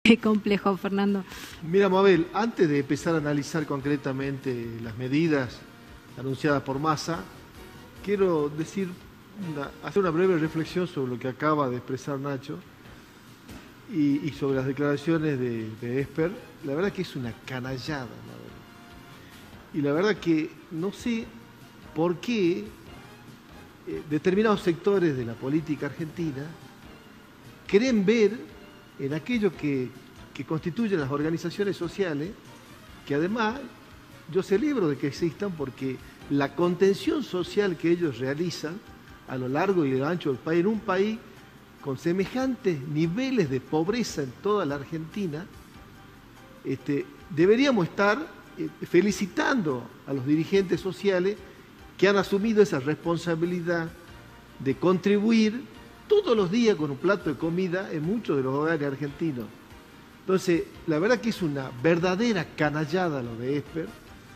Qué complejo, Fernando. Mira, Mabel, antes de empezar a analizar concretamente las medidas anunciadas por Massa, quiero hacer una breve reflexión sobre lo que acaba de expresar Nacho y sobre las declaraciones de Esper. La verdad que es una canallada, Mabel. Y la verdad que no sé por qué determinados sectores de la política argentina creen ver en aquello que constituyen las organizaciones sociales, que además yo celebro de que existan porque la contención social que ellos realizan a lo largo y lo ancho del país, en un país con semejantes niveles de pobreza en toda la Argentina, deberíamos estar felicitando a los dirigentes sociales que han asumido esa responsabilidad de contribuir todos los días con un plato de comida en muchos de los hogares argentinos. Entonces, la verdad que es una verdadera canallada lo de Esper,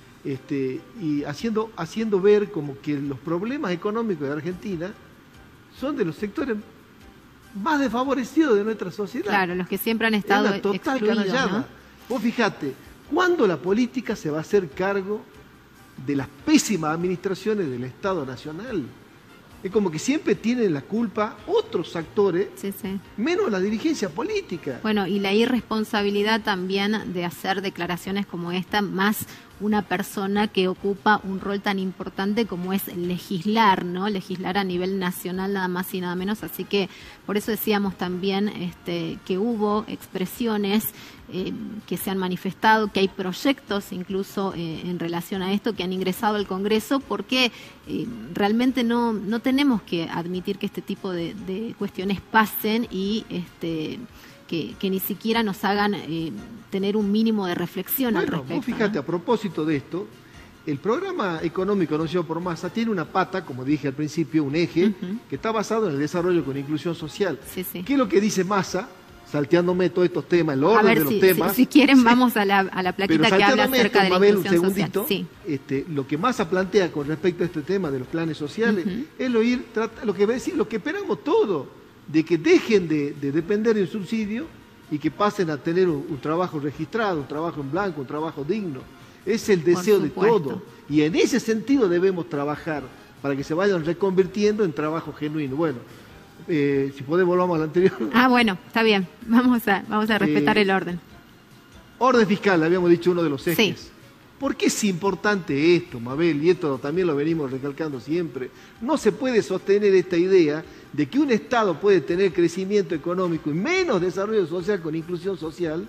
y haciendo ver como que los problemas económicos de Argentina son de los sectores más desfavorecidos de nuestra sociedad. Claro, los que siempre han estado es una total excluidos, canallada. ¿no? Vos fijate, ¿cuándo la política se va a hacer cargo de las pésimas administraciones del Estado Nacional? Es como que siempre tienen la culpa otros actores, Sí, sí. menos la dirigencia política. Bueno, y la irresponsabilidad también de hacer declaraciones como esta, más una persona que ocupa un rol tan importante como es legislar, ¿no? Legislar a nivel nacional nada más y nada menos. Así que por eso decíamos también que hubo expresiones que se han manifestado, que hay proyectos incluso en relación a esto que han ingresado al Congreso, porque realmente no tenemos que admitir que este tipo de cuestiones pasen y que ni siquiera nos hagan tener un mínimo de reflexión al respecto. Vos fíjate, ¿no? a propósito de esto, el programa económico anunciado por Massa tiene una pata, como dije al principio, un eje, que está basado en el desarrollo con inclusión social. Sí, sí. ¿Qué es lo que dice Massa? Salteándome todos estos temas, el orden de los temas. Si quieren, vamos a la plaquita que habla acerca de la Mabel, inclusión un segundito, social. Sí. Lo que Massa plantea con respecto a este tema de los planes sociales es lo que esperamos todos, de que dejen de depender de un subsidio y que pasen a tener un trabajo registrado, un trabajo en blanco, un trabajo digno. Es el deseo de todos. Y en ese sentido debemos trabajar para que se vayan reconvirtiendo en trabajo genuino. Bueno, si podemos volvamos al anterior. Bueno, está bien. Vamos a respetar el orden. Orden fiscal, habíamos dicho uno de los ejes. Sí. ¿Por qué es importante esto, Mabel? Y esto también lo venimos recalcando siempre. No se puede sostener esta idea de que un Estado puede tener crecimiento económico y menos desarrollo social con inclusión social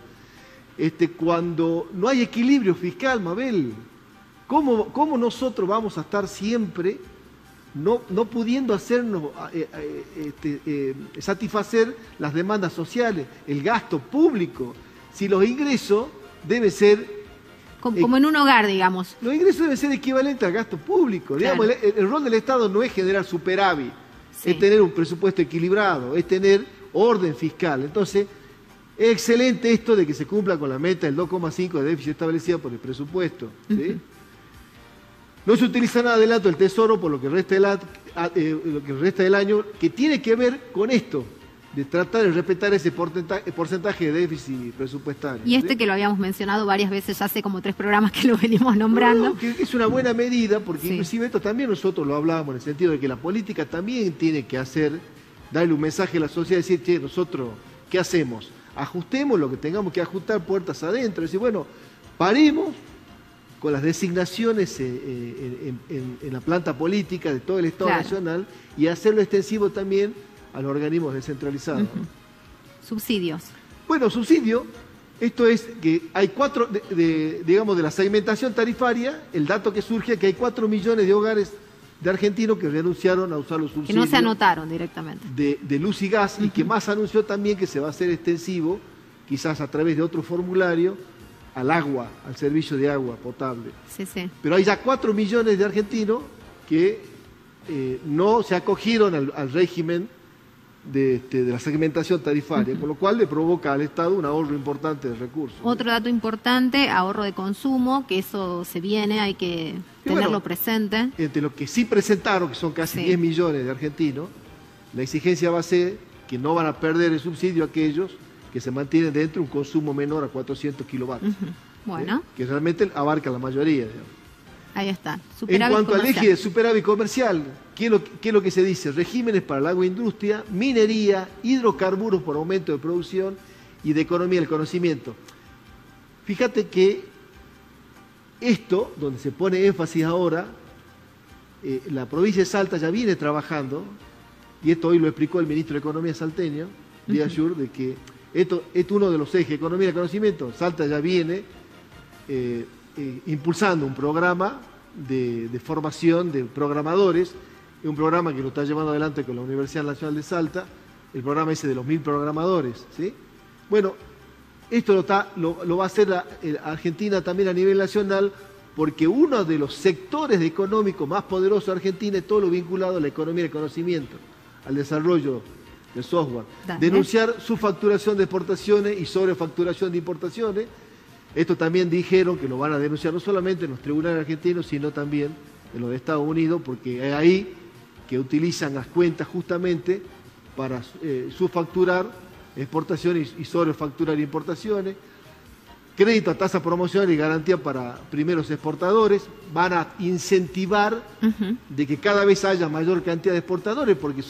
cuando no hay equilibrio fiscal, Mabel. ¿Cómo nosotros vamos a estar siempre no pudiendo hacernos satisfacer las demandas sociales, el gasto público, si los ingresos deben ser como en un hogar, digamos. Los ingresos deben ser equivalentes al gasto público. Claro. Digamos, el rol del Estado no es generar superávit, Sí. es tener un presupuesto equilibrado, es tener orden fiscal. Entonces, es excelente esto de que se cumpla con la meta del 2,5 de déficit establecida por el presupuesto. ¿Sí? No se utiliza nada del del Tesoro por lo que resta del año, que tiene que ver con esto, de tratar de respetar ese porcentaje de déficit presupuestario. Y que lo habíamos mencionado varias veces, ya hace como 3 programas que lo venimos nombrando. Que es una buena medida, porque Sí. inclusive esto también nosotros lo hablábamos en el sentido de que la política también tiene que darle un mensaje a la sociedad, decir, che, nosotros, ¿qué hacemos? Ajustemos lo que tengamos que ajustar puertas adentro, decir, bueno, paremos con las designaciones en la planta política de todo el Estado Nacional y hacerlo extensivo también a los organismos descentralizados. Subsidios. Bueno, subsidio, esto es que hay 4, digamos, de la segmentación tarifaria, el dato que surge es que hay 4 millones de hogares de argentinos que renunciaron a usar los subsidios. Que no se anotaron directamente. De luz y gas, y que más anunció también que se va a hacer extensivo, quizás a través de otro formulario, al agua, al servicio de agua potable. Sí, sí. Pero hay ya 4 millones de argentinos que no se acogieron al régimen de la segmentación tarifaria, con lo cual le provoca al Estado un ahorro importante de recursos. Otro dato importante, ahorro de consumo, que eso se viene, hay que tenerlo presente. Entre los que sí presentaron, que son casi 10 millones de argentinos, la exigencia va a ser que no van a perder el subsidio aquellos que se mantienen dentro de un consumo menor a 400 kilovatios. Bueno. Que realmente abarca la mayoría. Digamos. Ahí está. En cuanto al eje de superávit comercial, ¿qué es lo que se dice? Regímenes para la agroindustria, minería, hidrocarburos por aumento de producción y de economía del conocimiento. Fíjate que esto, donde se pone énfasis ahora, la provincia de Salta ya viene trabajando, y esto hoy lo explicó el ministro de Economía salteño, Díaz Schur, de que esto es uno de los ejes, economía del conocimiento. Salta ya viene impulsando un programa de formación de programadores, un programa que lo está llevando adelante con la Universidad Nacional de Salta, el programa ese de los 1000 programadores, ¿sí? Bueno, esto lo va a hacer Argentina también a nivel nacional, porque uno de los sectores económicos más poderosos de Argentina es todo lo vinculado a la economía del conocimiento, al desarrollo del software. Denunciar subfacturación de exportaciones y sobrefacturación de importaciones. Esto también dijeron que lo van a denunciar no solamente en los tribunales argentinos, sino también en los de Estados Unidos, porque es ahí que utilizan las cuentas justamente para subfacturar exportaciones y sobrefacturar importaciones. Crédito a tasa promocional y garantía para primeros exportadores. Van a incentivar de que cada vez haya mayor cantidad de exportadores, porque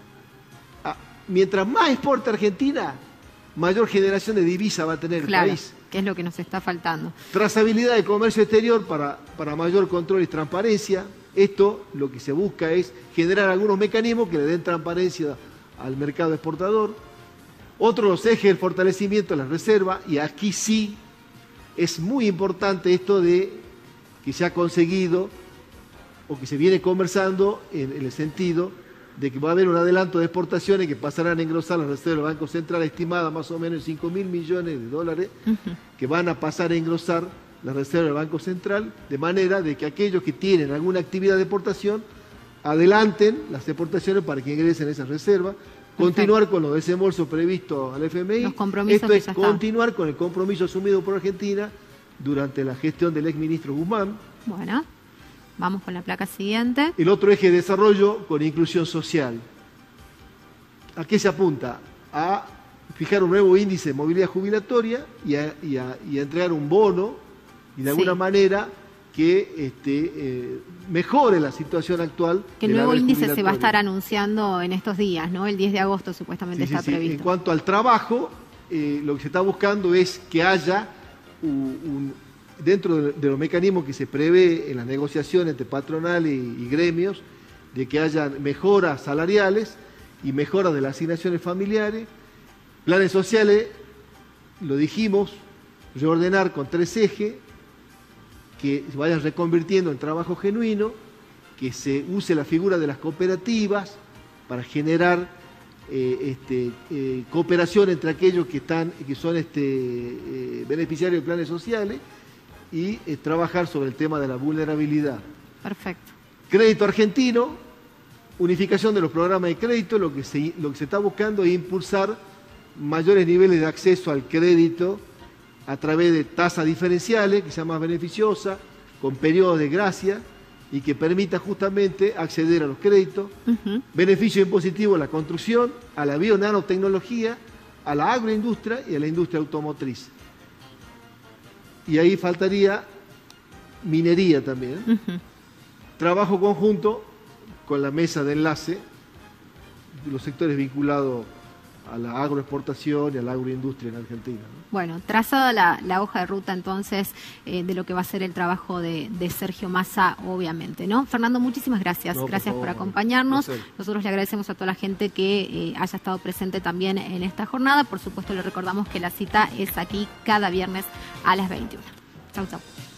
mientras más exporta Argentina, mayor generación de divisa va a tener el país. Que es lo que nos está faltando. Trazabilidad de comercio exterior para mayor control y transparencia. Esto lo que se busca es generar algunos mecanismos que le den transparencia al mercado exportador. Otros ejes del fortalecimiento de la reserva, y aquí sí es muy importante esto de que se ha conseguido o que se viene conversando en el sentido de que va a haber un adelanto de exportaciones que pasarán a engrosar las reservas del Banco Central, estimada más o menos en $5.000 millones, que van a pasar a engrosar las reservas del Banco Central, de manera de que aquellos que tienen alguna actividad de exportación adelanten las exportaciones para que ingresen esas reservas. Continuar con los desembolsos previstos al FMI. Los compromisos. Esto es continuar con el compromiso asumido por Argentina durante la gestión del exministro Guzmán. Bueno, vamos con la placa siguiente. El otro eje de desarrollo con inclusión social. ¿A qué se apunta? A fijar un nuevo índice de movilidad jubilatoria y a entregar un bono y de alguna manera que mejore la situación actual. Que el nuevo índice se va a estar anunciando en estos días, ¿no? El 10 de agosto supuestamente está previsto. En cuanto al trabajo, lo que se está buscando es que haya dentro de los mecanismos que se prevé en las negociaciones entre patronales y gremios, de que haya mejoras salariales y mejoras de las asignaciones familiares. Planes sociales, lo dijimos, reordenar con 3 ejes, que se vayan reconvirtiendo en trabajo genuino, que se use la figura de las cooperativas para generar cooperación entre aquellos que son beneficiarios de planes sociales y trabajar sobre el tema de la vulnerabilidad. Perfecto. Crédito argentino, unificación de los programas de crédito. Lo que se está buscando es impulsar mayores niveles de acceso al crédito a través de tasas diferenciales, que sea más beneficiosa, con periodos de gracia y que permita justamente acceder a los créditos. Beneficio impositivo a la construcción, a la bionanotecnología, a la agroindustria y a la industria automotriz. Y ahí faltaría minería también. Trabajo conjunto con la mesa de enlace de los sectores vinculados a la agroexportación y a la agroindustria en Argentina, ¿no? Bueno, trazada la hoja de ruta entonces de lo que va a ser el trabajo de Sergio Massa, obviamente, ¿no? Fernando, muchísimas gracias. Gracias por acompañarnos. Nosotros le agradecemos a toda la gente que haya estado presente también en esta jornada. Por supuesto, le recordamos que la cita es aquí cada viernes a las 21. Chau, chau.